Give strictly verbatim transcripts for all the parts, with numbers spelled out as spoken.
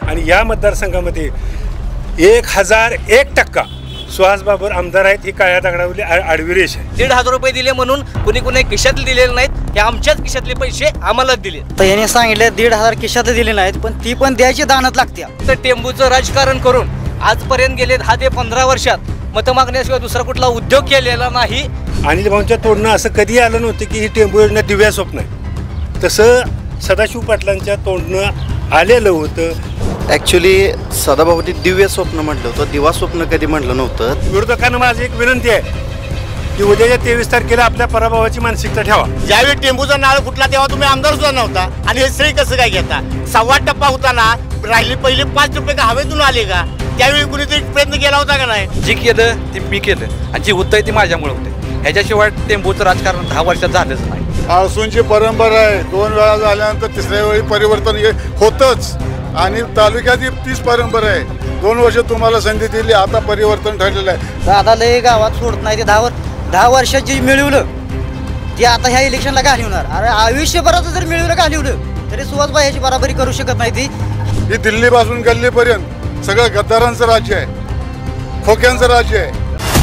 आणि या मतदारसंघामध्ये एक हजार एक टक्का सुहास बाबर आमदार आहेत. ही काळ्या दगडावरली आडवी रेष आहे. दीड हजार रुपये दिले म्हणून कुणी कुणी खिशातले दिलेले नाहीत, हे आमच्याच खिशातले पैसे आम्हालाच दिले. तर याने सांगितलं दीड हजार खिशात दिले नाहीत, पण ती पण द्यायची दानत लागते. तर टेंबूचं राजकारण करून आजपर्यंत गेले दहा ते पंधरा वर्षात मत मागण्याशिवाय दुसरा कुठला उद्योग केलेला नाही. अनिल भाऊंच्या तोडणं असं कधी आलं नव्हतं की ही टेंबू योजना दिव्या स्वप्न आहे. तसं सदाशिव पाटलांच्या तोडणं आलेलं होतं. ॲक्च्युली सदाभाऊनी दिव्य स्वप्न म्हटलं होतं, दिवा स्वप्न कधी म्हटलं नव्हतं. विरोधकांना माझी एक विनंती आहे की उद्याच्या तेवीस तारखेला आपल्या पराभवाची मानसिकता ठेवा. ज्यावेळी टेंबूचा नाळ फुटला तेव्हा तुम्ही आमदार सुद्धा नव्हता आणि हे श्रेय कसं काय घेता? सव्वा टप्पा होता ना, राहिले पहिले पाच रुपये का हवेतून आले का? त्यावेळी कुणीतरी प्रयत्न केला होता का नाही? जी केलं ते मी केलं आणि जी होतंय ती माझ्यामुळे होते. ह्याच्याशिवाय टेंबूचं राजकारण दहा वर्षात झालंच नाही. आळसूंची परंपरा आहे, दोन वेळा झाल्यानंतर तिसऱ्या वेळी परिवर्तन हे होतंच आणि तालुक्याची तीच परंपरा आहे. दोन वर्ष तुम्हाला संधी दिली, आता परिवर्तन ठरलेलं आहे. दादा लय गावात सोडत नाही. ते दहा वर दहा वर्षात जे मिळवलं ते आता ह्या इलेक्शनला घालवणार. अरे आयुष्यभराचं जर मिळवलं घालवलं तरी सुहासबाई याची बराबरी करू शकत नाही. ती ही दिल्लीपासून गल्लीपर्यंत सगळं गद्दारांचं राज्य आहे, खोक्यांचं राज्य आहे.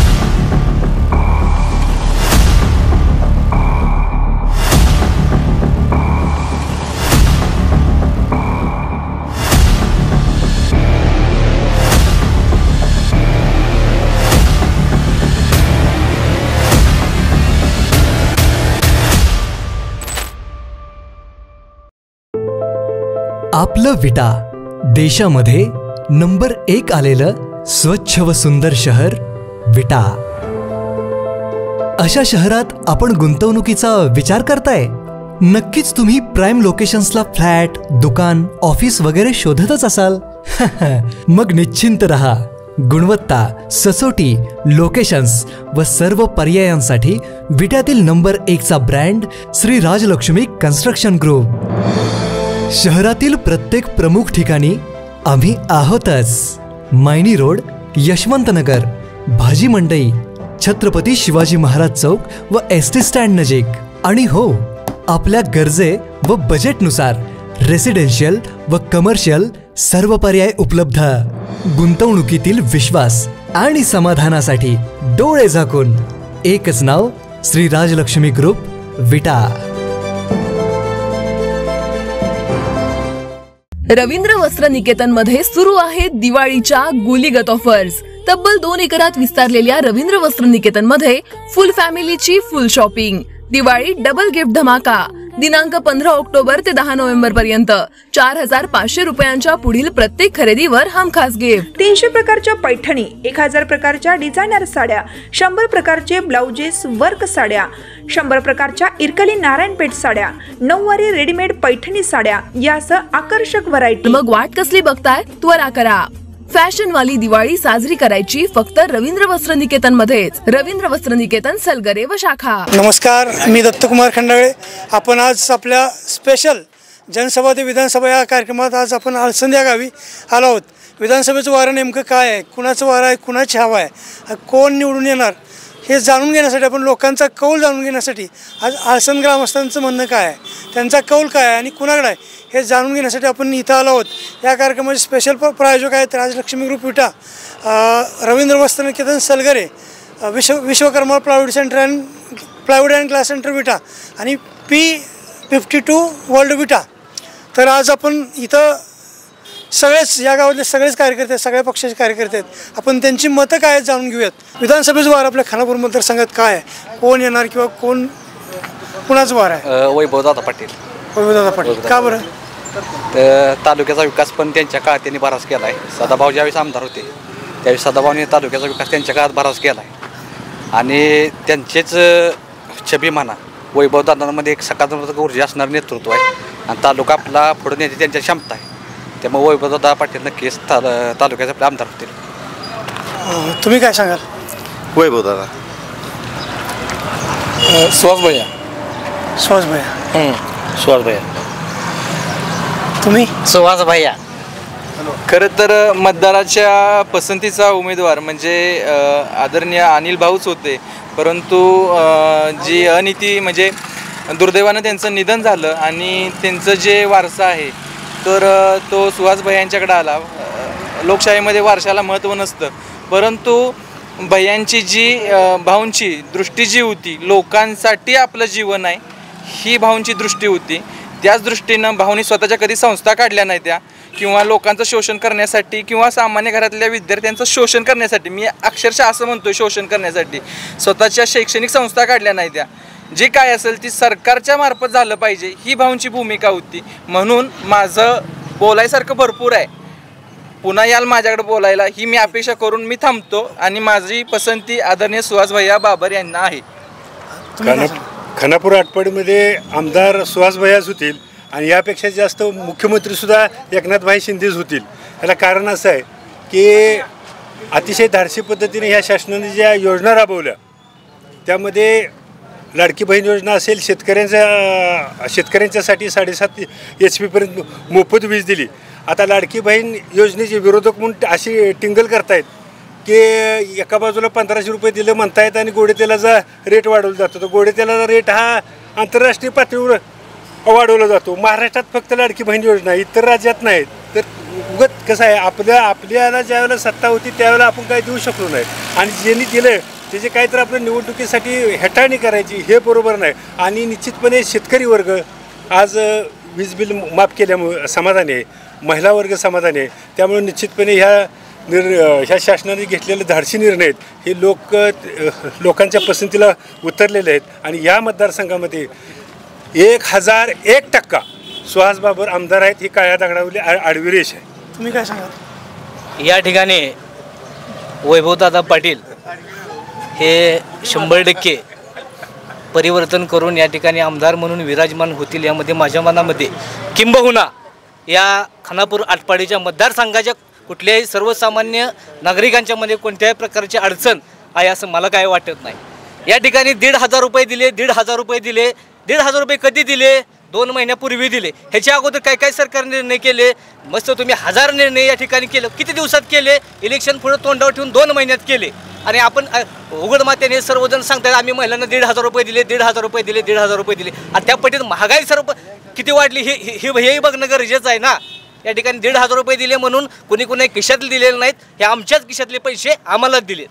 आपलं विटा, देशामध्ये नंबर एक आलेलं स्वच्छ व सुंदर शहर विटा. अशा शहरात आपण गुंतवणुकीचा विचार करताय? नक्कीच तुम्ही प्राइम लोकेशन्सला फ्लॅट, दुकान, ऑफिस वगैरे शोधतच असाल. मग निश्चिंत रहा. गुणवत्ता, सचोटी, लोकेशन्स व सर्व पर्यायांसाठी विट्यातील नंबर एकचा brand Shri Rajlakshmi construction group. शहरातील प्रत्येक प्रमुख ठिकाणी आम्ही आहोतच. मायनी रोड, यशवंतनगर, भाजी मंडई, छत्रपती शिवाजी महाराज चौक व एस टी स्टँड नजीक. आणि हो, आपल्या गरजे व बजेटनुसार रेसिडेन्शियल व कमर्शियल सर्व पर्याय उपलब्ध. गुंतवणुकीतील विश्वास आणि समाधानासाठी डोळे झाकून एकच नाव, श्री राजलक्ष्मी ग्रुप विटा. रवींद्र वस्त्र निकेतन मध्ये सुरू आहेत दिवाळीच्या गुलीगत ऑफर्स. तब्बल दोन एकरात विस्तारलेल्या रवींद्र वस्त्र निकेतन मध्ये फुल फॅमिलीची full shopping. Diwali double gift धमाका. दिनांक पंधरा ऑक्टोबर ते दहा नोव्हेंबर पर्यंत चार हजार पाचशे रुपयांच्या पुढील प्रत्येक खरेदीवर हमखास गिफ्ट. तीनशे प्रकारच्या पैठणी, एक हजार प्रकारच्या डिझायनर साड्या, शंभर प्रकारचे ब्लाउजेस वर्क साड्या, शंभर प्रकारच्या इरकली नारायणपेठ साड्या, नऊवारी रेडीमेड पैठणी साड्या यासह आकर्षक व्हरायटी. मग वाट कसली बघताय? त्वरा करा. फॅशन वाली दिवाळी साजरी करायची फक्त रवींद्र वस्त्र निकेतन मध्येच. रवींद्र वस्त्र निकेतन, सलगरे व शाखा. नमस्कार, मी दत्तकुमार खंडाळे. आपण आज आपल्या स्पेशल जनसभा ते विधानसभा या कार्यक्रमात आज आपण आळसंद या गावी आलो आहोत. विधानसभेचं वारं नेमकं काय आहे, कुणाचं वारं आहे, कुणाची हवा आहे, कोण निवडून येणार हे जाणून घेण्यासाठी, आपण लोकांचा कौल जाणून घेण्यासाठी आज आळसंद ग्रामस्थांचं म्हणणं काय आहे, त्यांचा कौल काय आहे आणि कुणाकडे आहे हे जाणून घेण्यासाठी आपण इथं आलो आहोत. या कार्यक्रमाचे स्पेशल प्रायोजक आहेत राजलक्ष्मी ग्रुप विटा, Ravindra Vastra Niketan Salgare, Vishwa Vishwakarma plywood centre and plywood and glass centre Vita आणि पी फिफ्टी टू वर्ल्ड विटा. तर आज आपण इथं सगळेच या गावातले सगळेच कार्यकर्ते, सगळ्या पक्षाचे कार्यकर्ते आहेत. आपण त्यांची मतं काय आहेत जाणून घेऊयात. विधानसभेचं वार आपल्या खानापूर मतदारसंघात काय आहे, कोण येणार किंवा कोण कुणाचं वार आहे? वैभवदादा पाटील. वैभवदादा पाटील का बरं? तालुक्याचा विकास पण त्यांच्या काळात त्यांनी बराच केला आहे. सदाभाऊ ज्यावेळेस आमदार होते त्यावेळेस सदाभाऊने तालुक्याचा विकास त्यांच्या काळात बराच केला आहे आणि त्यांचेच छबी म्हणा वैभवदादांमध्ये एक सकारात्मक ऊर्जा असणार नेतृत्व आहे आणि तालुका आपला पुढे नेण्याची त्यांच्या क्षमता आहे. त्यामुळे वैभवदादा पाटील नक्कीच ताल तालुक्याचे आपले आमदार होतील. तुम्ही काय सांगाल? वैभवदादा. सुहास भैया. सुहास भैया. सुहास भैया. तुम्ही? सुहास भैया. खरं तर मतदाराच्या पसंतीचा उमेदवार म्हणजे आदरणीय अनिल भाऊच होते, परंतु जी अनिती म्हणजे दुर्दैवानं त्यांचं निधन झालं आणि त्यांचं जे वारसा आहे तर अ, तो सुहास भैयांच्याकडे आला. अ, लोकशाहीमध्ये वारशाला महत्त्व नसतं, परंतु भैयांची जी अ, भाऊंची दृष्टी जी होती, लोकांसाठी आपलं जीवन आहे ही भाऊंची दृष्टी होती. त्याच दृष्टीनं भाऊंनी स्वतःच्या कधी संस्था काढल्या नाही त्या, किंवा लोकांचं शोषण करण्यासाठी किंवा सामान्य घरातल्या विद्यार्थ्यांचं शोषण करण्यासाठी, मी अक्षरशः असं म्हणतोय शोषण करण्यासाठी स्वतःच्या शैक्षणिक संस्था काढल्या नाही त्या. जे काय असेल ती सरकारच्या मार्फत झालं पाहिजे ही भाऊंची भूमिका होती. म्हणून माझं बोलायसारखं भरपूर आहे, पुन्हा याल माझ्याकडे बोलायला ही मी अपेक्षा करून मी थांबतो आणि माझी पसंती आदरणीय सुहास भैया बाबर यांना आहे. खानापूर आटपाडीमध्ये आमदार सुहास भैयाच होतील आणि यापेक्षा जास्त मुख्यमंत्रीसुद्धा एकनाथभाई शिंदेच होतील. याला कारण असं आहे की अतिशय धाडसी पद्धतीने ह्या शासनाने ज्या योजना राबवल्या त्यामध्ये लाडकी बहीण योजना असेल, शेतकऱ्यांच्या शेतकऱ्यांच्यासाठी साडेसात एच पीपर्यंत मोफत वीज दिली. आता लाडकी बहीण योजनेचे विरोधक म्हणून अशी टिंगल करतायत की एका बाजूला पंधराशे रुपये दिलं म्हणतायत आणि गोडे तेलाचा रेट वाढवला जातो. तर गोडे तेलाचा रेट हा आंतरराष्ट्रीय पातळीवर वाढवला जातो. महाराष्ट्रात फक्त लाडकी बहीण योजना, इतर राज्यात नाहीत. तर उगत कसं आहे, आपल्या आपल्याला ज्यावेळेला सत्ता होती त्यावेळेला आपण काही देऊ शकलो नाही आणि ज्यांनी दिलं त्याचे काहीतरी आपल्या निवडणुकीसाठी हेटाळणी करायची हे बरोबर नाही. आणि निश्चितपणे शेतकरी वर्ग आज वीज बिल माफ केल्यामुळे समाधानी आहे, महिला वर्ग समाधानी आहे. त्यामुळे निश्चितपणे ह्या निर ह्या शासनाने घेतलेले धाडसी निर्णय आहेत हे लोक लोकांच्या पसंतीला उतरलेले आहेत. आणि या मतदारसंघामध्ये एक हजार एक टक्का सुहास बाबर आमदार आहेत ही काळ्या दगडावली आडवी रेष आहे. तुम्ही काय सांगा? या ठिकाणी वैभवदादा पाटील हे शंभर टक्के परिवर्तन करून या ठिकाणी आमदार म्हणून विराजमान होतील यामध्ये माझ्या मनामध्ये किंबहुना या खानापूर आटपाडीच्या मतदारसंघाच्या कुठल्याही सर्वसामान्य नागरिकांच्या मध्ये कोणत्याही प्रकारची अडचण आहे असं मला काय वाटत नाही. या ठिकाणी दीड हजार रुपये दिले दीड हजार रुपये दिले दीड हजार रुपये कधी दिले? दोन महिन्यापूर्वी दिले. ह्याच्या अगोदर काय काय सरकार निर्णय केले? मस्त तुम्ही हजार निर्णय या ठिकाणी केलं. किती दिवसात केले? इलेक्शन पुढे तोंडावर ठेवून दोन महिन्यात केले. आणि आपण उघड मातेने सर्वजण सांगतात आम्ही महिलांना दीड हजार रुपये दिले दीड हजार रुपये दिले दीड हजार रुपये दिले. आणि त्या पटीत महागाई सर्व किती वाढली हे हेही बघणं गरजेचं आहे ना. या ठिकाणी दीड हजार रुपये दिले म्हणून कुणी कुणी खिशातले दिलेले नाहीत, हे आमच्याच खिशातले पैसे आम्हालाच दिले.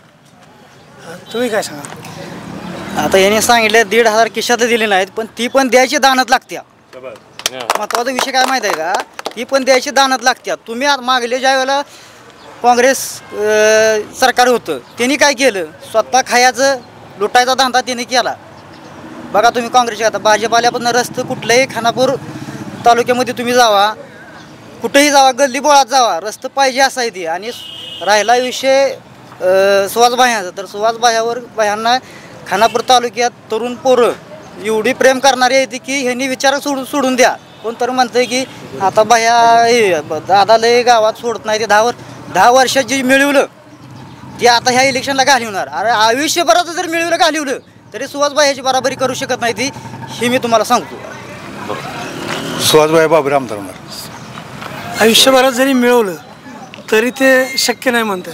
तुम्ही काय सांगा? आता याने सांगितलं दीड हजार खिशात दिले नाहीत, पण ती पण द्यायची दानत लागत्या. महत्वाचा विषय काय माहिती आहे का? ती पण द्यायची दानत लागत्या. तुम्ही मागले ज्या वेळेला काँग्रेस सरकार होतं त्यांनी काय केलं? स्वतः खायचं लुटायचा धंदा त्यांनी केला. बघा तुम्ही काँग्रेसच्या आता भाजप आल्यापासून रस्ते कुठल्याही खानापूर तालुक्यामध्ये तुम्ही जावा, कुठेही जावा, गल्ली बोळात जावा, रस्ते पाहिजे असा आहे ती. आणि राहिला विषय सुहास भायांचा, तर सुहास भायावर भायांना खानापूर तालुक्यात तरुण पोरं एवढी प्रेम करणारी आहे की ह्यांनी विचार सोडून सोडून द्या. कोण तर म्हणतंय की आता बाया हे दादा लय गावात सोडत नाही, ते दहा वर दहा वर्षात जे मिळवलं ते आता ह्या इलेक्शनला घालवणार. अरे आयुष्यभराचं जर मिळवलं घालवलं तरी सुहास भायाची बराबरी करू शकत नाही ती, हे मी तुम्हाला सांगतो. सुहास भाई बाबर आमदार होणार. आयुष्यभरात जरी मिळवलं तरी ते शक्य नाही म्हणतात.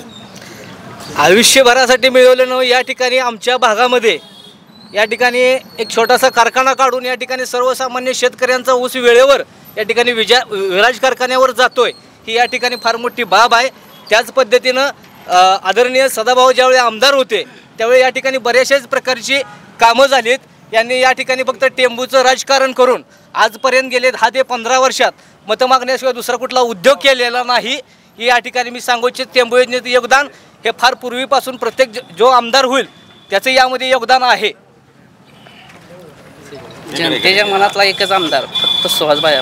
आयुष्यभरासाठी मिळवलं न. या ठिकाणी आमच्या भागामध्ये या ठिकाणी एक छोटासा कारखाना काढून या ठिकाणी सर्वसामान्य शेतकऱ्यांचा ऊस वेळेवर या ठिकाणी विजा विराज कारखान्यावर जातोय ही या ठिकाणी फार मोठी बाब आहे. त्याच पद्धतीनं आदरणीय सदाभाऊ ज्यावेळी आमदार होते त्यावेळी या ठिकाणी बऱ्याचशाच प्रकारची कामं झालीत. यांनी या ठिकाणी फक्त टेंबूचं राजकारण करून आजपर्यंत गेले दहा ते पंधरा वर्षात मतं मागण्याशिवाय दुसरा कुठला उद्योग केलेला नाही. ही या ठिकाणी मी सांगू इच्छित टेंबू योजनेचं योगदान हे फार पूर्वीपासून प्रत्येक जो आमदार होईल त्याचं यामध्ये योगदान आहे. जनतेच्या मनातला एकच आमदार फक्त सुहास भाया.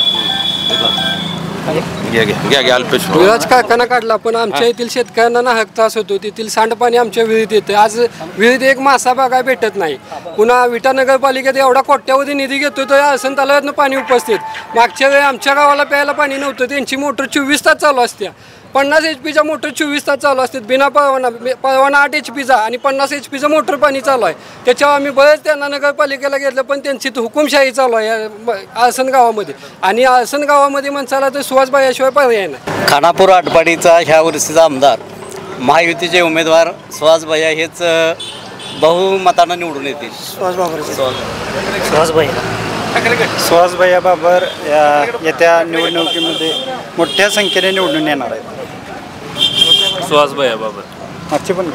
विराज कारखाना काढला पण आमच्या येथील शेतकऱ्यांना नाहक त्रास होतो. तेथील सांडपाणी आमच्या विहिरीत येतं. आज विहिरीत एक मासा बघायला भेटत नाही. पुन्हा विटा नगरपालिकेत एवढा कोट्यावधी निधी घेतो तर आसन तलावातनं पाणी उपस्थित. मागच्या वेळी आमच्या गावाला प्यायला पाणी नव्हतं, त्यांची मोटर चोवीस तास चालू असते. पन्नास एच पीचा मोटर चोवीस तास चालू असतात बिना परवाना. परवाना आठ एच पीचा आणि पन्नास एच पीचं मोटर पाणी चालू आहे. त्याच्यावर आम्ही बरेच त्यांना नगरपालिकेला घेतलं पण त्यांची हुकुमशाही चालू आहे आसन गावामध्ये. आणि आसन गावामध्ये म्हणसाला तर सुहास भायाशिवाय पर्याय नाही. खानापूर आटपाडीचा ह्या वर्षीचा आमदार महायुतीचे उमेदवार सुहास भैया हेच बहुमतानं निवडून येतील. सुहास बाबर सुहास भैया सुहासभैया बाबर या येत्या निवडणुकीमध्ये मोठ्या संख्येने निवडून येणार आहेत. सुहासभैया बाबर मागचे पण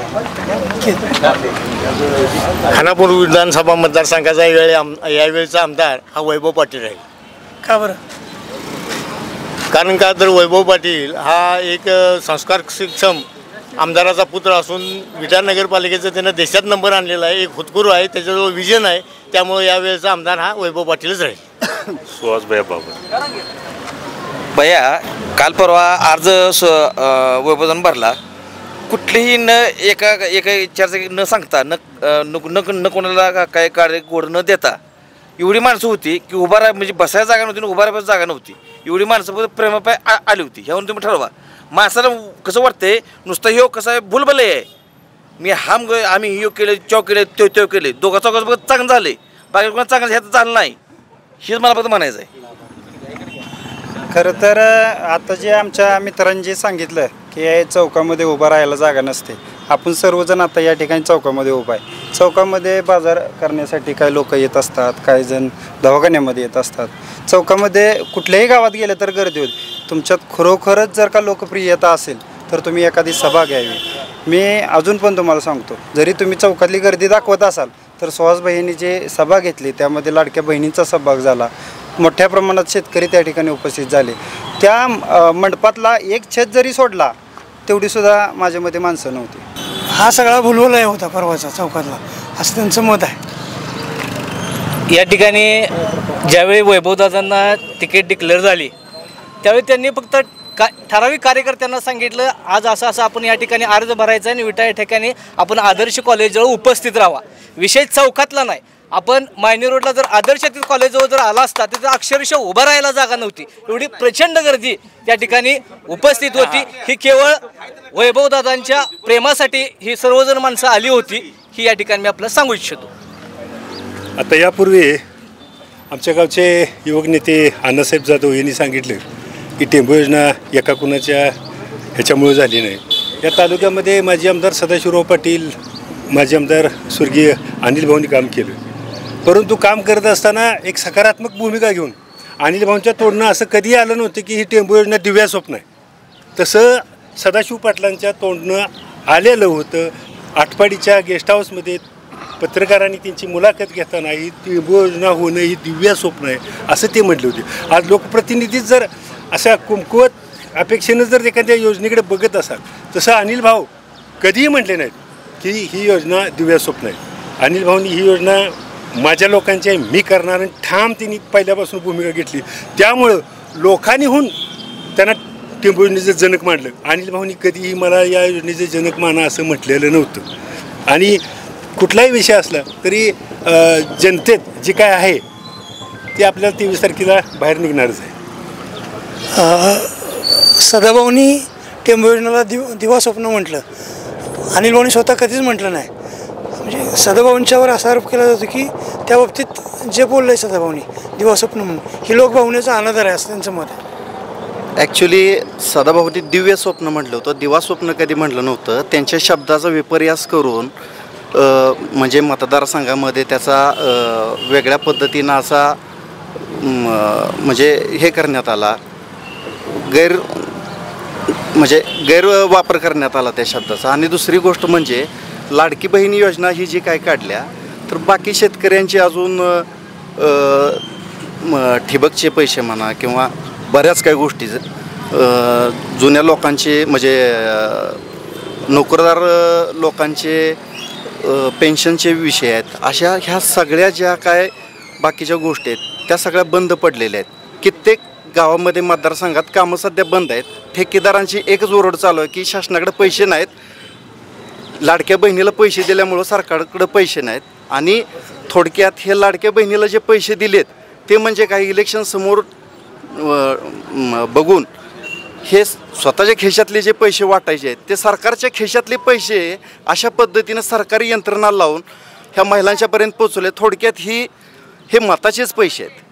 खानापूर विधानसभा मतदारसंघाचा यावेळी आम यावेळीचा आमदार हा वैभव पाटील आहे. का बरं? कारण का तर वैभव पाटील हा एक संस्कार सक्षम आमदाराचा पुत्र असून विटा नगरपालिकेचं त्यानं देशात नंबर आणलेला आहे. एक हुतकुरू आहे, त्याच्याजवळ विजन आहे. त्यामुळे यावेळेचा आमदार हा वैभव पाटीलच राहील. सुहासभैया बाबर भैया काल परवा अर्ज वैभवजन भरला, कुठलीही न एका एका विचारचं न सांगता न न न कोणाला काय कार्य गोड न देता एवढी माणसं होती की उभा राहा म्हणजे बसायला जागा नव्हती, उभा राहायला जागा नव्हती. एवढी माणसं प्रेमापाय आली होती. ह्यावरून तुम्ही ठरवा. माणसाला कसं वाटते नुसतं ह्यो कसं आहे भूलभले आहे. मी हाम आम्ही ह्यो केले चौ केले त्यो त्यो केले दोघा चौघाचं बघत चांगलं झाले, बाकी कोणा चांगलं ह्याचं झालं नाही. हेच मला फक्त म्हणायचं आहे. खरं तर आता जे आमच्या मित्रांनी जे सांगितलं की चौकामध्ये उभं राहायला जागा नसते, आपण सर्वजण आता या ठिकाणी चौकामध्ये उभा आहे. चौकामध्ये बाजार करण्यासाठी काही लोक येत असतात, काही जण दवाखान्यामध्ये येत असतात. चौकामध्ये कुठल्याही गावात गेलं तर गर्दी होती. तुमच्यात खरोखरच जर का लोकप्रियता असेल तर तुम्ही एखादी सभा घ्यावी. मी अजून पण तुम्हाला सांगतो, जरी तुम्ही चौकातली गर्दी दाखवत असाल तर सुहास बहिणी जे सभा घेतली त्यामध्ये लाडक्या बहिणींचा सहभाग झाला. मोठ्या प्रमाणात शेतकरी त्या ठिकाणी उपस्थित झाले. त्या मंडपातला एक छत जरी सोडला तेवढीसुद्धा माझ्या मते माणसं नव्हती. हा सगळा भुलभुलैया होता परवाचा चौकातला, असं त्यांचं मत आहे. या ठिकाणी ज्यावेळी वैभवदादांना तिकीट डिक्लेअर झाली त्यावेळी त्यांनी फक्त का ठराविक कार्यकर्त्यांना सांगितलं आज असं असं आपण या ठिकाणी अर्ज भरायचा आहे आणि विटा या ठिकाणी आपण आदर्श कॉलेजजवळ उपस्थित राहावा. विषय चौकातला नाही. आपण मायनी रोडला जर आदर्श कॉलेजजवळ जर आला असता तिथं अक्षरशः उभं राहायला जागा नव्हती. एवढी प्रचंड गर्दी त्या ठिकाणी उपस्थित होती. ही केवळ वैभवदादांच्या प्रेमासाठी ही सर्वजण माणसं आली होती, ही या ठिकाणी मी आपल्याला सांगू इच्छितो. आता यापूर्वी आमच्या गावचे युवक नेते अण्णासाहेब जाधव यांनी सांगितलं की टेंबू योजना एका कुणाच्या ह्याच्यामुळे झाली नाही. या तालुक्यामध्ये माजी आमदार सदाशिवराव पाटील, माजी आमदार स्वर्गीय अनिल भाऊंनी काम केलं. परंतु काम करत असताना एक सकारात्मक भूमिका घेऊन अनिल भाऊंच्या तोडणं असं कधी आलं नव्हतं की ही टेंबू योजना दिव्या स्वप्न आहे. तसं सदाशिव पाटलांच्या तोंडणं आलेलं होतं. आटपाडीच्या गेस्ट हाऊसमध्ये पत्रकारांनी त्यांची मुलाखत घेताना ही टेंबू योजना होणं ही दिव्या स्वप्न आहे असं ते म्हटले होते. आज लोकप्रतिनिधीच जर अशा कुमकुवत अपेक्षेनं जर एखाद्या योजनेकडे बघत असाल तसं अनिल भाऊ कधीही म्हटले नाहीत की ही योजना दिव्या स्वप्न आहे. अनिल भाऊंनी ही योजना माझ्या लोकांची आहे, मी करणार, आणि ठाम त्यांनी पहिल्यापासून भूमिका घेतली. त्यामुळं लोकांनीहून त्यांना टेंबू योजनेचं जनक मानलं. अनिल भाऊंनी कधीही मला या योजनेचं जनक माना असं म्हटलेलं नव्हतं. आणि कुठलाही विषय असला तरी जनतेत जे काय आहे ते आपल्याला तेवीस तारखेला बाहेर निघणारच आहे. सदाभाऊंनी टेंबू योजनेला दिव दिवा स्वप्न म्हटलं. अनिल भाऊंनी स्वतः कधीच म्हटलं नाही. म्हणजे सदाभाऊंच्यावर असा आरोप केला जातो की त्या बाबतीत जे बोललं आहे सदाभाऊंनी दिवा स्वप्न म्हणून ही लोकभावनेचा अनादर आहे असं त्यांचं मत आहे. ॲक्च्युली सदाभाऊंनी दिव्य स्वप्न म्हटलं होतं, दिवा स्वप्न कधी म्हटलं नव्हतं. त्यांच्या शब्दाचा विपर्यास करून म्हणजे मतदारसंघामध्ये त्याचा वेगळ्या पद्धतीनं असा म्हणजे हे करण्यात आला, गैर म्हणजे गैरवापर करण्यात आला त्या शब्दाचा. आणि दुसरी गोष्ट म्हणजे लाडकी बहिणी योजना ही जी काय काढल्या तर बाकी शेतकऱ्यांची अजून ठिबकचे पैसे म्हणा किंवा बऱ्याच काही गोष्टी जुन्या लोकांचे म्हणजे नोकरदार लोकांचे पेन्शनचे विषय आहेत, अशा ह्या सगळ्या ज्या काय बाकीच्या गोष्टी आहेत त्या सगळ्या बंद पडलेल्या आहेत. कित्येक गावामध्ये मतदारसंघात कामं सध्या बंद आहेत. ठेकेदारांची एकच ओरड चालू आहे की शासनाकडे पैसे नाहीत, लाडक्या बहिणीला पैसे दिल्यामुळं सरकारकडे पैसे नाहीत. आणि थोडक्यात हे लाडक्या बहिणीला जे पैसे दिलेत ते म्हणजे काही इलेक्शन समोर बघून हे स्वतःच्या खिशातले जे पैसे वाटायचे आहेत ते सरकारच्या खिशातले पैसे अशा पद्धतीनं सरकारी यंत्रणा लावून ह्या महिलांच्यापर्यंत पोचवले. थोडक्यात ही हे मताचेच पैसे आहेत.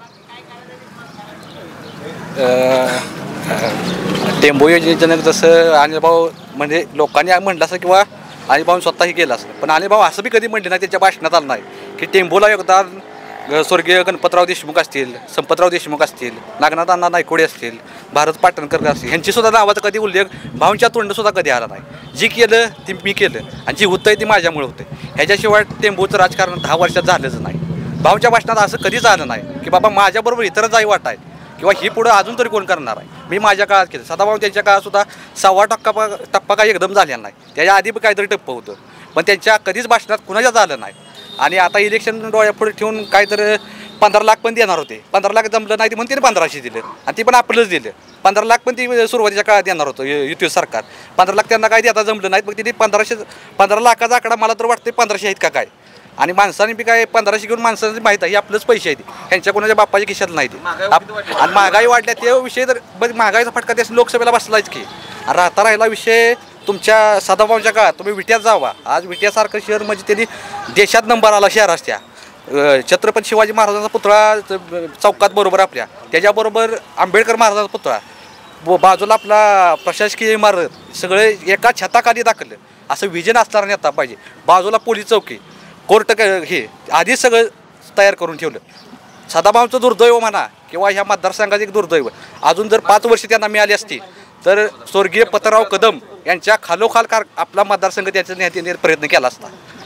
टेंबू योजनेचं तसं अनिल भाऊ म्हणजे लोकांनी म्हटलं असं किंवा अनिल भाऊ स्वतःही केलं असं, पण अनिल भाऊ असं बी कधी म्हटलं नाही त्याच्या भाषणात आलं नाही की टेंबूला योगदान ग- स्वर्गीय गणपतराव देशमुख असतील, संपतराव देशमुख असतील, नागनाथ अण्णा नायकोडे असतील, भारत पाटणकर असतील, ह्यांचीसुद्धा नावाचा कधी उल्लेख भाऊंच्या तोंडसुद्धा कधी आला नाही. जी केलं ती मी केलं आणि जी होतं आहे ती माझ्यामुळे होतं. ह्याच्याशिवाय टेंबूचं राजकारण दहा वर्षात झालंच नाही. भाऊच्या भाषणात असं कधीच आलं नाही की बाबा माझ्याबरोबर इतरच वाट आहे किंवा ही पुढं अजून तरी कोण करणार आहे. मी माझ्या काळात केलं. सदाभाऊ त्यांच्या काळात सुद्धा सव्वा टक्का टप्पा काही एकदम झालेला नाही. त्याच्या आधी काहीतरी टप्पं होतं, पण त्यांच्या कधीच भाषणात कुणाच्याच आलं नाही. आणि आता इलेक्शन डोळ्यापुढे ठेवून काहीतरी पंधरा लाख पण देणार होते. पंधरा लाख जमलं नाही म्हणून तिने पंधराशे दिले आणि ती पण आपलंच दिलं. पंधरा लाख पण ती सुरुवातीच्या काळात देणार होतं युती सरकार. पंधरा लाख त्यांना काही देता जमलं नाहीत. मग तिने पंधराशे पंधरा लाखाचा आकडा मला तर वाटते पंधराशे आहेत का काय. आणि माणसाने बी काय पंधराशे घेऊन माणसांची माहीत आहे आपलंच पैसे आहेत, ह्यांच्या कोणाच्या बाप्पाच्या खिशात नाही ते. आणि महागाई वाढल्या ते विषय तर बघ महागाईचा फटका त्या लोकसभेला बसलाच की. आणि राहता राहिला विषय तुमच्या सदाभाऊंच्या काळात तुम्ही विट्यात जावा. आज विट्यासारखं शहर म्हणजे त्यांनी देशात नंबर आला शहर असत्या. छत्रपती शिवाजी महाराजांचा पुतळा चौकात बरोबर आपल्या, त्याच्याबरोबर आंबेडकर महाराजांचा पुतळा, बाजूला आपला प्रशासकीय इमारत, सगळे एका छताखाली दाखवलं. असं विजन असणारा नेता पाहिजे. बाजूला पोलीस चौकी, कोर्ट हे आधीच सगळं तयार करून ठेवलं. सदाभाऊंचं दुर्दैव म्हणा किंवा ह्या मतदारसंघाचं एक दुर्दैव, अजून जर पाच वर्ष त्यांना मिळाली असती तर स्वर्गीय पतराव कदम यांच्या खालोखाल कार आपला मतदारसंघ त्याच्या नेत्याने प्रयत्न केला असता.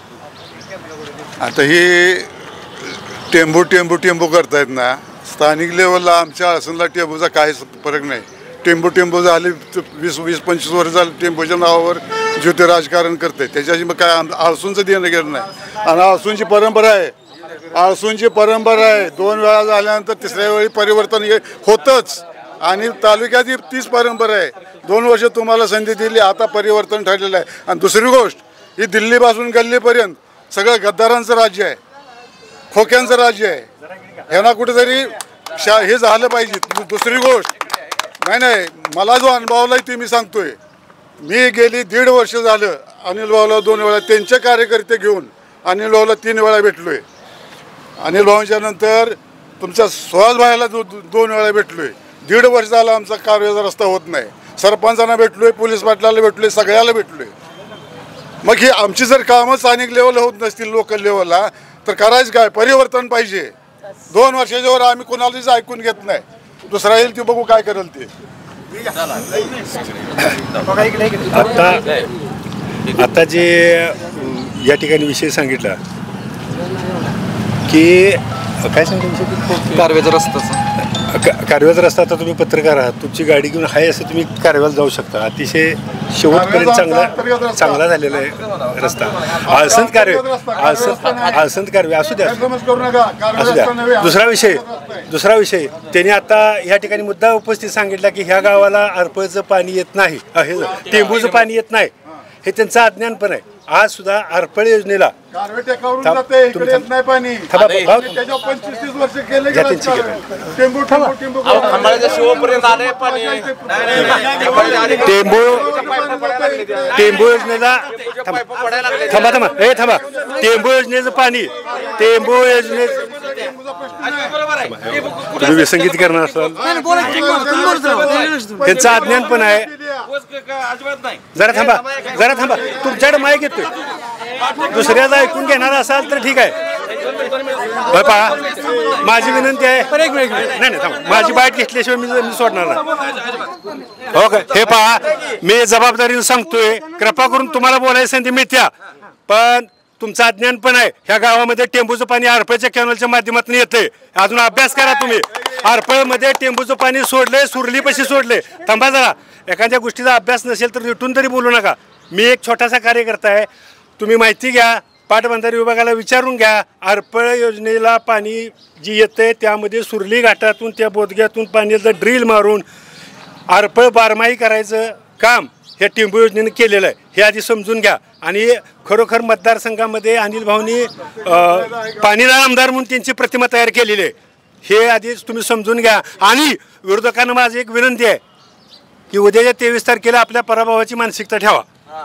आता ही टेंबू टेंबू टेंबू करतायत ना, स्थानिक लेवलला आमच्या आळसनला टेंबूचा काहीच फरक नाही. टेंबू टेंबू झाले वीस वीस पंचवीस वर्ष झाले टेंबूच्या नावावर जे ते राजकारण करते. त्याच्याशी मग काय आळसूंचं देणं घेणं नाही. आणि आळसूंची परंपरा आहे, आळसूंची परंपरा आहे. दोन वेळा झाल्यानंतर तिसऱ्या वेळी परिवर्तन हे होतंच. आणि तालुक्यात ही तीच परंपरा आहे. दोन वर्ष तुम्हाला संधी दिली, आता परिवर्तन ठरलेलं आहे. आणि दुसरी गोष्ट, ही दिल्लीपासून गल्लीपर्यंत सगळं गद्दारांचं राज्य आहे, खोक्यांचं राज्य आहे. ह्यांना कुठेतरी शा हे झालं पाहिजे. दुसरी गोष्ट नाही नाही मला जो अनुभवला आहे ते मी सांगतोय. मी गेली दीड वर्ष झालं अनिल भाऊला दोन वेळा त्यांचे कार्यकर्ते घेऊन अनिल भाऊला तीन वेळा भेटलो आहे. अनिल भाऊंच्या नंतर तुमच्या सुहास भाईला दो दोन वेळा भेटलो आहे. दीड वर्ष झालं आमचा कार्याचा रस्ता होत नाही. सरपंचांना भेटलो आहे, पोलीस पाटलाला भेटलो आहे, सगळ्याला भेटलो आहे. मग ही आमची जर कामं स्थानिक लेवलला होत नसतील लोकल लेवलला तर करायचं काय? परिवर्तन पाहिजे. दोन वर्षाच्या वर आम्ही कोणालाच ऐकून घेत नाही. दुसरा येईल ते बघू काय करेल ते. आता आता जे या ठिकाणी विषय सांगितला की काय सांगितलं, कारवेचा रस्ता कारव्याचा रस्ता. आता तुम्ही पत्रकार आहात, तुमची गाडी घेऊन आहे असं तुम्ही कारव्याला जाऊ शकता. अतिशय शेवटपर्यंत चांगला चांगला झालेला आहे रस्ता. आळसंत कारवे आळसंत आळसंत कारवे असू द्या असू द्या दुसरा विषय दुसरा विषय त्यांनी आता ह्या ठिकाणी मुद्दा उपस्थित सांगितला की ह्या गावाला अर्पळचं पाणी येत नाही, हे टेंबूचं पाणी येत नाही. हे त्यांचं अज्ञान पण आहे. आज सुद्धा अर्पळ योजनेला टेंबू टेंबू योजनेला थांबा थांबा हे थांबा टेंबू योजनेचं पाणी टेंबू योजने तुम्ही विसंगीत करणार असाल त्यांचं अज्ञान पण आहे. जरा थांबा जरा थांबा तुमच्याकडे माईक येतोय. दुसऱ्याचा ऐकून घेणार असाल तर ठीक आहे. पहा माझी विनंती आहे. नाही नाही थांबा माझी बाईट घेतल्याशिवाय मी मी सोडणार नाही. हो का? हे पहा मी जबाबदारीने सांगतोय, कृपा करून तुम्हाला बोलायची संधी मिळत्या पण तुमचं अज्ञान पण आहे. ह्या गावामध्ये टेंबूचं पाणी अर्पळच्या कॅनलच्या माध्यमातून येतंय. अजून अभ्यास करा तुम्ही. अर्पळमध्ये टेंबूचं पाणी सोडले, सुरलीपाशी सोडले. थांबा जरा. एखाद्या गोष्टीचा अभ्यास नसेल तर रिटून तरी बोलू नका. मी एक छोटासा कार्यकर्ता आहे. तुम्ही माहिती घ्या, पाटबंधारे विभागाला विचारून घ्या. अर्पळ योजनेला पाणी जी येतंय त्यामध्ये सुरली घाटातून त्या बोदग्यातून पाण्याचं ड्रिल मारून अर्पळ बारमाही करायचं काम ह्या टेंबू योजनेने केलेलं आहे. हे आधी समजून घ्या. आणि खरोखर मतदारसंघामध्ये अनिल भाऊनी पाणीदार आमदार म्हणून त्यांची प्रतिमा तयार केलेली आहे. हे आधीच तुम्ही समजून घ्या. आणि विरोधकांना माझी एक विनंती आहे की उद्याच्या तेवीस तारखेला आपल्या पराभवाची मानसिकता ठेवा.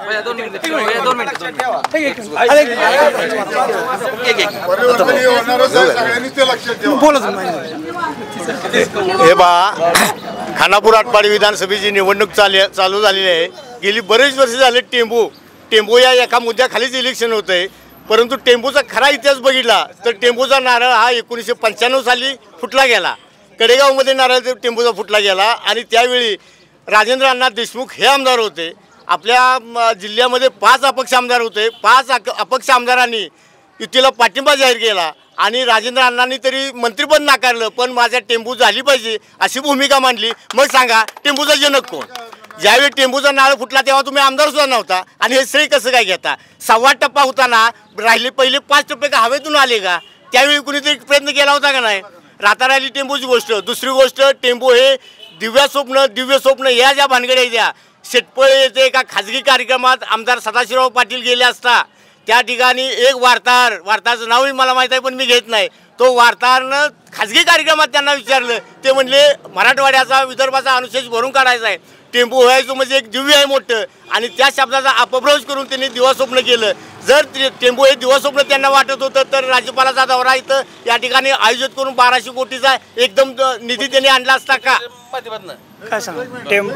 हे बा खानापूर आटपाडी विधानसभेची निवडणूक चालू चालू झालेली आहे. गेली बरेच वर्ष झाले टेंबू टेंबू या एका मुद्द्याखालीच इलेक्शन होतं आहे. परंतु टेंबूचा खरा इतिहास बघितला तर टेंबूचा नारळ हा एकोणीसशे पंच्याण्णव साली फुटला गेला. कडेगावमध्ये नारळ टेंबूचा फुटला गेला आणि त्यावेळी राजेंद्र अण्णा देशमुख हे आमदार होते. आपल्या जिल्ह्यामध्ये पाच अपक्ष आमदार होते. पाच अपक्ष आमदारांनी युतीला पाठिंबा जाहीर केला आणि राजेंद्र अण्णांनी तरी मंत्रिपद नाकारलं, पण माझ्या टेंबू झाली पाहिजे अशी भूमिका मांडली. मग सांगा टेंबूचा जनक कोण? ज्यावेळी टेंबूचा नारळ फुटला तेव्हा तुम्ही आमदार सुद्धा नव्हता आणि हे श्रेय कसं काय घेता? सव्वा टप्पा होताना राहिले पहिले पाच टप्पे का हवेतून आले का? त्यावेळी कुणीतरी प्रयत्न केला होता का नाही? राहता राहिली टेंबूची गोष्ट. दुसरी गोष्ट, टेंबू हे दिव्या स्वप्न दिव्य स्वप्न या ज्या भानगड्या द्या शेटपळ येते एका खाजगी कार्यक्रमात आमदार सदाशिवराव पाटील गेले असता त्या ठिकाणी एक वार्ताहर, वार्ताहराचं नावही मला माहीत आहे पण मी घेत नाही, तो वार्ताहरनं खाजगी कार्यक्रमात त्यांना विचारलं. ते म्हणले मराठवाड्याचा विदर्भाचा अनुशेष भरून काढायचा आहे. टेंबू व्हायचं म्हणजे एक दिव्य आहे मोठं आणि त्या शब्दाचा अपभ्रंश करून त्यांनी दिवास्वप्न केलं. जर टेंबू हे दिवास्वप्न त्यांना वाटत होतं तर राज्यपालाचा दौरा इथं या ठिकाणी आयोजित करून बाराशे कोटीचा एकदम निधी त्यांनी आणला असता का? काय सांगा टेम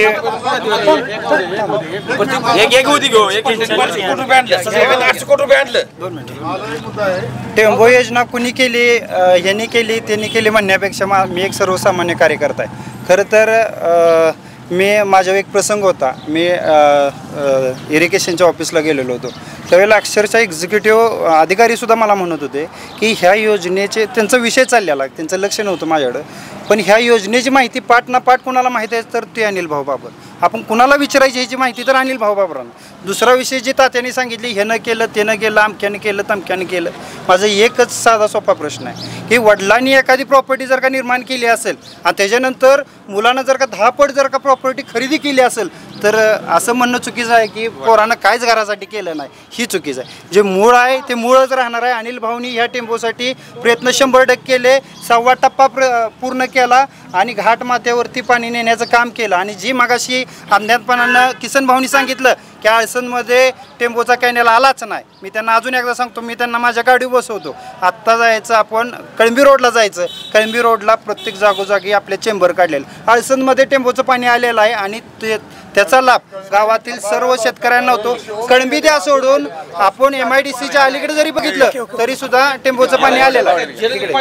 टेम्पो योजना कुणी केली, यांनी केली त्यांनी केली म्हणण्यापेक्षा मा मी एक सर्वसामान्य कार्यकर्ता आहे. खरं तर मी माझा एक प्रसंग होता. मी इरिगेशनच्या ऑफिसला गेलेलो होतो. त्यावेळेला अक्षरशः एक्झिक्युटिव्ह अधिकारीसुद्धा मला म्हणत होते की ह्या योजनेचे त्यांचा विषय चाललेला, त्यांचं लक्ष नव्हतं माझ्याकडं, पण ह्या योजनेची माहिती पाठ ना पाठ कुणाला माहिती आहे तर ते अनिल भाऊ बाबर. आपण कुणाला विचारायची ह्याची माहिती तर अनिल भाऊ बाबरांना. दुसरा विषय जी तात्याने सांगितली ह्यानं केलं त्यानं केलं अमक्यानं केलं तमक्यानं केलं. माझं एकच साधा सोपा प्रश्न आहे की वडिलांनी एखादी प्रॉपर्टी जर का निर्माण केली असेल आणि त्याच्यानंतर मुलानं जर का दहा पट जर का प्रॉपर्टी खरेदी केली असेल तर असं म्हणणं चुकीचं आहे की पोरानं काहीच घरासाठी केलं नाही, ही चुकीचं आहे. जे मूळ आहे ते मूळच राहणार आहे. अनिल भाऊनी ह्या टेम्पोसाठी प्रयत्न शंभर टक्के केले. सव्वा टप्पा प्र पूर्ण केला आणि घाट माथ्यावरती पाणी नेण्याचं काम केलं. आणि जी मागाशी अज्ञातपणानं किसन भाऊनी सांगितलं की आळसनमध्ये टेम्पोचा कॅनेल आलाच नाही, मी त्यांना अजून एकदा सांगतो, मी त्यांना माझ्या गाडीवर बसवतो. आत्ता जायचं आपण कळंबी रोडला जायचं. कळंबी रोडला प्रत्येक जागोजागी आपले चेंबर काढलेले. आळसनमध्ये टेम्पोचं पाणी आलेलं आहे आणि ते त्याचा लाभ गावातील सर्व शेतकऱ्यांना होतो. कळंबी द्या सोडून आपण एम आय डी सीच्या अलीकडे जरी बघितलं तरी सुद्धा टेम्पोचं पाणी आलेलं आहे.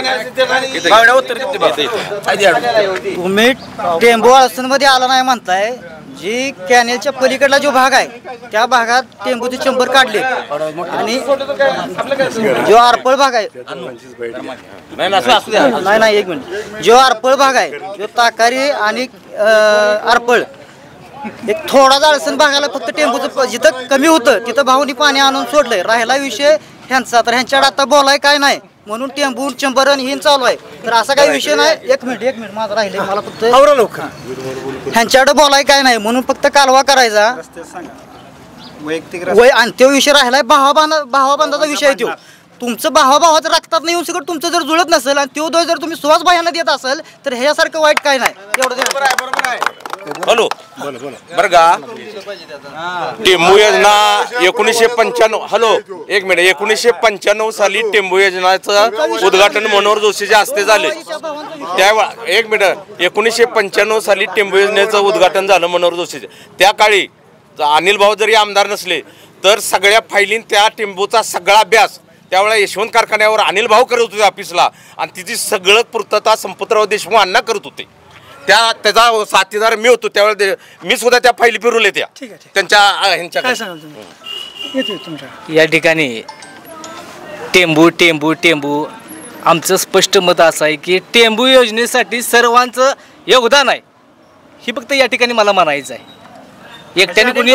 तुम्ही टेम्पो आळसनमध्ये आला नाही म्हणताय, जी कॅनेलच्या पलीकडला जो भाग आहे त्या भागात टेम्पोचे चेंबर काढले आणि जो आरपळ भाग आहे नाही नाही एक मिनिट जो आरपळ भाग आहे जो ताकारी आणि आरपळ एक थोडा आळसन भागाला फक्त टेम्पोचं जिथं कमी होतं तिथं भाऊनी पाणी आणून सोडलंय. राहिला विषय ह्यांचा, तर ह्यांच्याकडे आता बोलाय काय नाही म्हणून टेम्पो चंबर आणि हिन चालू आहे. तर असा काही विषय नाही. एक मिनिट एक मिनिट माझं राहिले, मला फक्त लोक ह्यांच्याकडे बोलाय काय नाही म्हणून फक्त कालवा करायचा वैयक्तिक वय आणि तो विषय राहिलाय भावाबांधा भावाबांधाचा विषय तो. तुमचं भावाभावाचं रक्तात नाही येऊन सगळं तुमचं जर जुळत नसेल आणि तो दोष जर तुम्ही सुहास भाईंना देत असेल तर ह्यासारखं वाईट काय नाही. एवढं हॅलो बरं का टेंबू योजना एकोणीसशे पंच्याण्णव हॅलो एक मिनिट एकोणीसशे पंच्याण्णव साली टेंबू योजनेचं उद्घाटन मनोहर जोशीच्या हस्ते झाले. त्या एक मिनिट एकोणीसशे पंच्याण्णव साली टेंबू योजनेचं उद्घाटन झालं मनोहर जोशीच्या. त्या काळी अनिल भाऊ जरी आमदार नसले तर सगळ्या फायलीन त्या टेंबूचा सगळा अभ्यास त्यावेळेला यशवंत कारखान्यावर अनिल भाऊ करत होते ऑफिसला आणि तिची सगळं पूर्तता संपतराव देशमुख अण्णा करत होते. त्या त्याचा साथीदार मी होतो त्यावेळेला, मी सुद्धा त्या फाईली फिरवले त्या त्यांच्या ह्यांच्या. या ठिकाणी टेंबू टेंबू टेंबू आमचं स्पष्ट मत असं आहे की टेंबू योजनेसाठी सर्वांचं योगदान आहे, ही फक्त या ठिकाणी मला म्हणायचं आहे. एकट्याने कुणी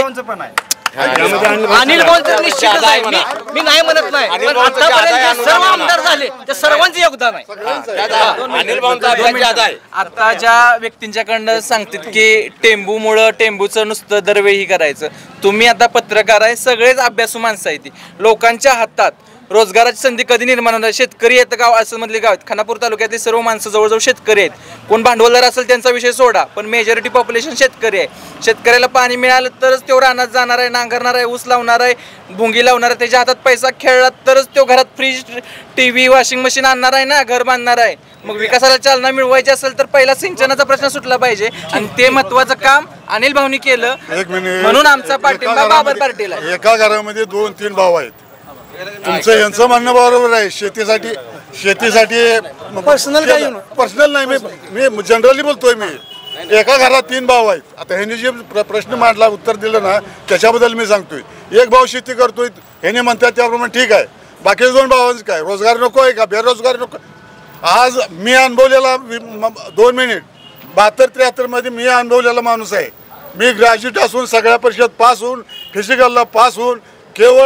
अनिल भाऊंचं निश्चितच आहे, मी नाही म्हणत नाही, पण आतापर्यंत सर्व आमदार झाले त्या सर्वांचं योगदान आहे. अनिल भाऊंचा आता ज्या व्यक्तींच्याकडनं सांगतात की टेंबूमुळं टेंबूचं नुसतं दरवेळी करायचं, तुम्ही आता पत्रकार आहे, सगळेच अभ्यासू माणसं आहे ती. लोकांच्या हातात रोजगाराची संधी कधी निर्माण होणार? शेतकरी आहेत गाव असं मधले गाव आहेत, खानापूर तालुक्यातले सर्व माणसं जवळजवळ शेतकरी आहेत. कोण भांडवलदार असेल त्यांचा विषय सोडा, पण मेजॉरिटी पॉप्युलेशन शेतकरी आहे. शेतकऱ्याला पाणी मिळालं तरच तो रानात जाणार आहे, नांगरणार आहे, ऊस लावणार आहे, भुंगी लावणार आहे. त्याच्या हातात पैसा खेळला तरच तो घरात fridge, T V, washing machine आणणार आहे ना, घर बांधणार आहे. मग विकासाला चालना मिळवायची असेल तर पहिला सिंचनाचा प्रश्न सुटला पाहिजे आणि ते महत्वाचं काम अनिल भाऊनी केलं. म्हणून आमचा पाठिंबा बाबर पार्टीला. एका घरामध्ये दोन तीन भाऊ आहेत, तुमचं यांचं म्हणणं बरोबर आहे. शेतीसाठी शेतीसाठी पर्सनल काही नाही. पर्सनल नाही, मी मी जनरली बोलतोय. मी एका घरात तीन भाऊ आहेत. आता ह्यांनी जे प्र- प्रश्न मांडला उत्तर दिलं ना त्याच्याबद्दल मी सांगतोय. एक भाऊ शेती करतोय, ह्याने म्हणतात त्याप्रमाणे ठीक आहे. बाकीचे दोन भावांचं काय, रोजगार नको आहे का, बेरोजगार नको? आज मी अनुभवलेला वि- म- दोन मिनिट बहात्तर त्र्याहत्तरमध्ये मी अनुभवलेला माणूस आहे. मी ग्रॅज्युएट असून सगळ्या परिषद पास होऊन फिजिकलला पास होऊन केवळ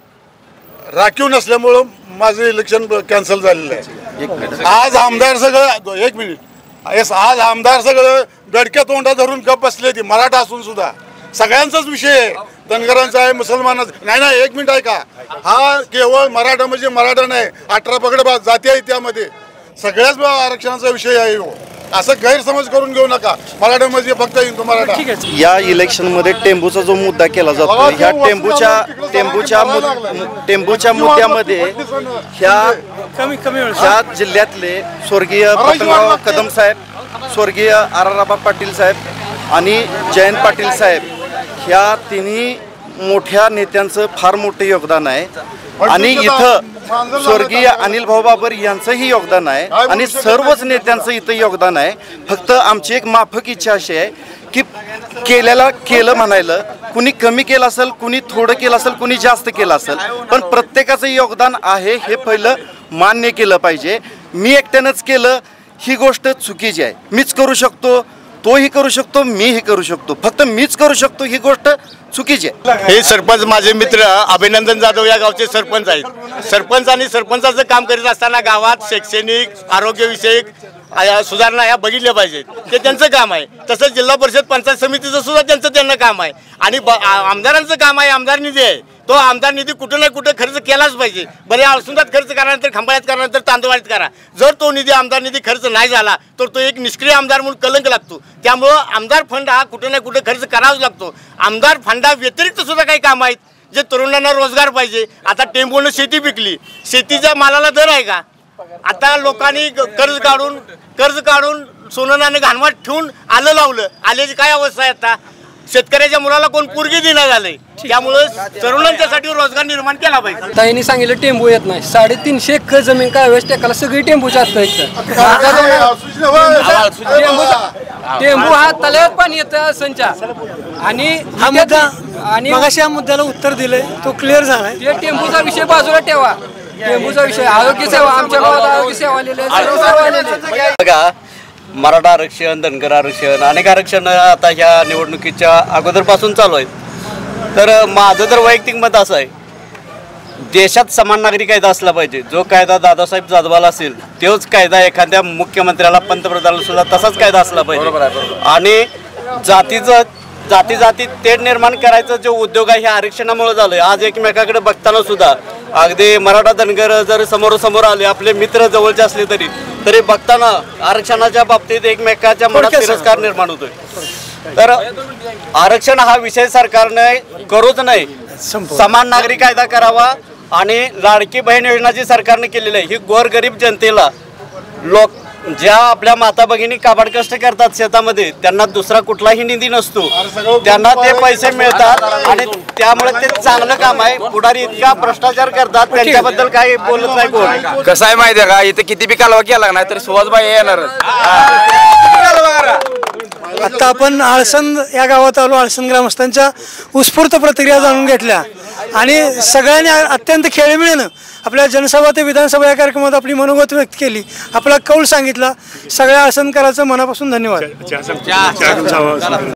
राखीव नसल्यामुळं माझं इलेक्शन कॅन्सल झालेलं आहे. आज आमदार सगळं एक मिनिट येस आज आमदार सगळं गडक्या तोंडा धरून गप बसले. ती मराठा असून सुद्धा सगळ्यांचाच विषय आहे. धनगरांचा आहे, मुसलमानाचा नाही. नाही एक मिनिट आहे का, हा केवळ मराठा म्हणजे मराठा नाही, अठरा पगड बा जाती आहे त्यामध्ये. सगळ्याच आरक्षणाचा विषय आहे हो. असं गैरसमज करून घेऊ नका. मराठा म्हणजे फक्त हिंदू मराठा. या इलेक्शनमध्ये टेंबूचा जो मुद्दा केला जातो, ह्या टेंबूच्या टेंबूच्या मुद- टेंबूच्या मुद्द्यामध्ये ह्या कमी कमी ह्या जिल्ह्यातले स्वर्गीय पतंगराव कदम साहेब, स्वर्गीय आर आर आबा पाटील साहेब आणि जयंत पाटील साहेब ह्या तिन्ही मोठ्या नेत्यांचं फार मोठं योगदान आहे. आणि इथं स्वर्गीय अनिल भाऊ बाबर यांचंही योगदान आहे आणि सर्वच नेत्यांचं इथं योगदान आहे. फक्त आमची एक माफक इच्छा अशी आहे की केलेला केलं म्हणायला, कुणी कमी केलं असेल, कुणी थोडं केलं असेल, कुणी जास्त केलं असेल, पण प्रत्येकाचं योगदान आहे हे पहिलं मान्य केलं पाहिजे. मी एकट्यानंच केलं ही गोष्ट चुकीची आहे. मीच करू शकतो, तोही करू शकतो, मीही करू शकतो, फक्त मीच करू शकतो ही गोष्ट चुकीची आहे. हे सरपंच माझे मित्र अभिनंदन जाधव या गावचे सरपंच आहेत. सरपंच आणि सरपंचाचं काम करीत असताना गावात शैक्षणिक आरोग्यविषयक आ- सुधारणा ह्या बघितल्या पाहिजेत. ते त्यांचं काम आहे. तसंच जिल्हा परिषद पंचायत समितीचं सुद्धा त्यांचं त्यांना काम आहे. आणि ब- आ- आमदारांचं काम आहे, आमदार निधी आहे. तो आमदार निधी कुठं ना कुठं खर्च केलाच पाहिजे. बरे आळसुंदात खर्च करानंतर खंबाळ्यात करानंतर तांदूळवाडीत करा. जर तो निधी आमदार निधी खर्च नाही झाला तर तो एक निष्क्रिय आमदार म्हणून कलंक लागतो. त्यामुळं आमदार फंड हा कुठं ना कुठं खर्च करावाच लागतो. आमदार फंडा व्यतिरिक्त सुद्धा काही काम आहेत जे तरुणांना रोजगार पाहिजे. आता टेंबूनं शेती पिकली, शेतीच्या मालाला दर आहे का? आता लोकांनी कर्ज काढून कर्ज काढून सोनं घाणवाट ठेवून आलं लावलं. आल्याची काय अवस्था आहे आता? शेतकऱ्याच्या मुलाला कोण पोरगी देणार झालंय. त्यामुळे तरुणांच्यासाठी रोजगार निर्माण केला पाहिजे. ताईंनी सांगितलं टेंबू येत नाही. साडेतीनशे एकर जमीन काय वेळेस टेकाला सगळी टेंबूच्या असतं. टेंबू हा तलावात पाणी येतं संचा. आणि हा मुद्दा आणि मगाशी या मुद्द्याला उत्तर दिलंय, तो क्लिअर झालाय. ते टेंबूचा विषय बाजूला ठेवा. टेंबूचा विषय आरोग्य सेवा, आमच्या गावात आरोग्य सेवा आलेली आहे, सर्व सेवा आलेली आहे. बघा, मराठा आरक्षण, धनगर आरक्षण, अनेक आरक्षण आता ह्या निवडणुकीच्या अगोदरपासून चालू आहेत. तर माझं तर वैयक्तिक मत असं आहे, देशात समान नागरी कायदा असला पाहिजे. जो कायदा दादासाहेब जाधवाला असेल तोच कायदा एखाद्या मुख्यमंत्र्याला, पंतप्रधानाला सुद्धा तसाच कायदा असला पाहिजे. आणि जातीचं जाती जाती तेढ निर्माण करायचं जो उद्योग आहे ह्या आरक्षणामुळे झालं आहे. आज एकमेकाकडे बघताना सुद्धा अगदी मराठा धनगर जर समोरासमोर आले, आपले मित्र जवळचे असले तरी तरी बघताना आरक्षणाच्या बाबतीत एकमेकाच्या मनात तिरस्कार निर्माण होतोय. तर आरक्षण हा विषय सरकारने करूच नाही, समान नागरी कायदा करावा. आणि लाडकी बहीण योजना जी सरकारने केलेली आहे ही गोरगरीब जनतेला, लोक ज्या आपल्या माता भगिनी काबाड कष्ट करतात शेतामध्ये, त्यांना दुसरा कुठलाही निधी नसतो, त्यांना ते पैसे मिळतात. आणि त्यामुळे ते चांगलं काम आहे. पुढारी इतका भ्रष्टाचार करतात, त्यांच्याबद्दल काही बोलत नाही कोण. कसं आहे माहिती आहे का, इथे किती बी कालवा केला नाही तर सुहासबाई येणार. आता आपण आळसंद या गावात आलो. आळसंद ग्रामस्थांच्या उत्स्फूर्त प्रतिक्रिया जाणून घेतल्या आणि सगळ्यांनी अत्यंत खेळीमेळीनं आपल्या जनसभा ते विधानसभा या कार्यक्रमात आपली मनोगत व्यक्त केली, आपला कौल सांगितला. सगळ्या आळसंदकरांचं मनापासून धन्यवाद.